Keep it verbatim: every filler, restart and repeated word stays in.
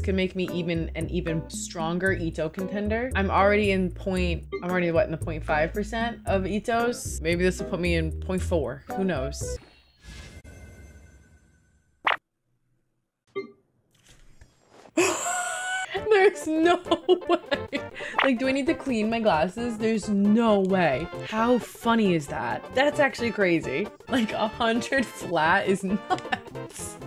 could make me even an even stronger Itto contender. I'm already in point, I'm already what, in the zero point five percent of Ittos? Maybe this will put me in zero point four, who knows? There's no way. Like, do I need to clean my glasses? There's no way. How funny is that? That's actually crazy. Like, a hundred flat is nuts.